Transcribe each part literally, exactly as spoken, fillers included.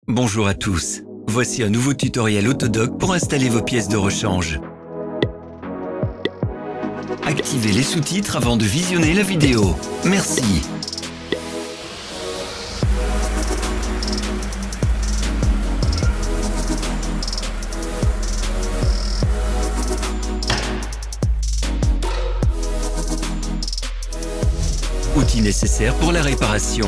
Bonjour à tous, voici un nouveau tutoriel Autodoc pour installer vos pièces de rechange. Activez les sous-titres avant de visionner la vidéo. Merci. Outils nécessaires pour la réparation.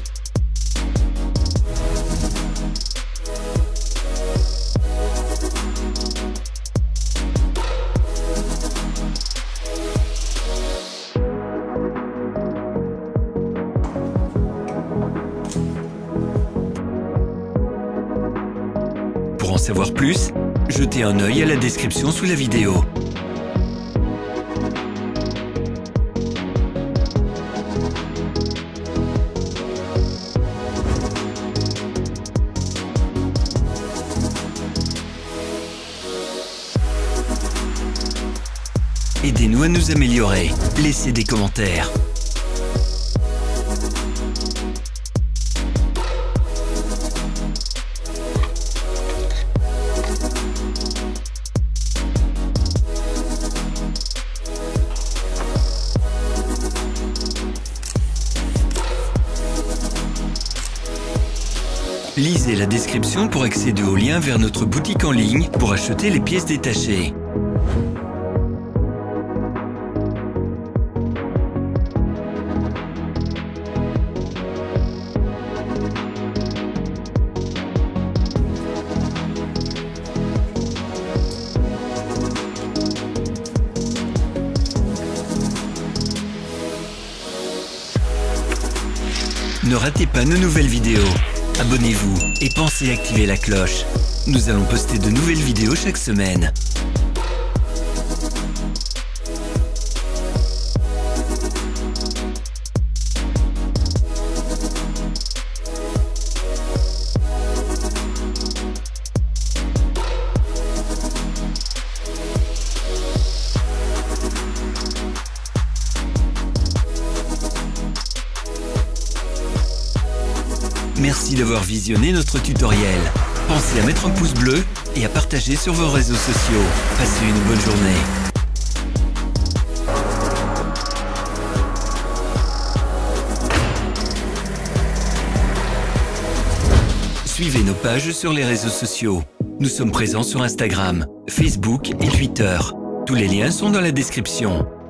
Pour en savoir plus, jetez un œil à la description sous la vidéo. Aidez-nous à nous améliorer. Laissez des commentaires. Lisez la description pour accéder au lien vers notre boutique en ligne pour acheter les pièces détachées. Ne ratez pas nos nouvelles vidéos. Abonnez-vous et pensez à activer la cloche. Nous allons poster de nouvelles vidéos chaque semaine. Merci d'avoir visionné notre tutoriel. Pensez à mettre un pouce bleu et à partager sur vos réseaux sociaux. Passez une bonne journée. Suivez nos pages sur les réseaux sociaux. Nous sommes présents sur Instagram, Facebook et Twitter. Tous les liens sont dans la description.